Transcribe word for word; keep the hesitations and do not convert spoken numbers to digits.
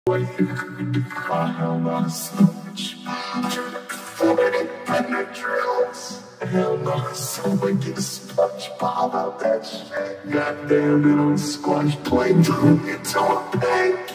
I held on so much for independent drills. Held on so much to SpongeBob out that shit. Goddamn it, I'm squash playing through into a pain.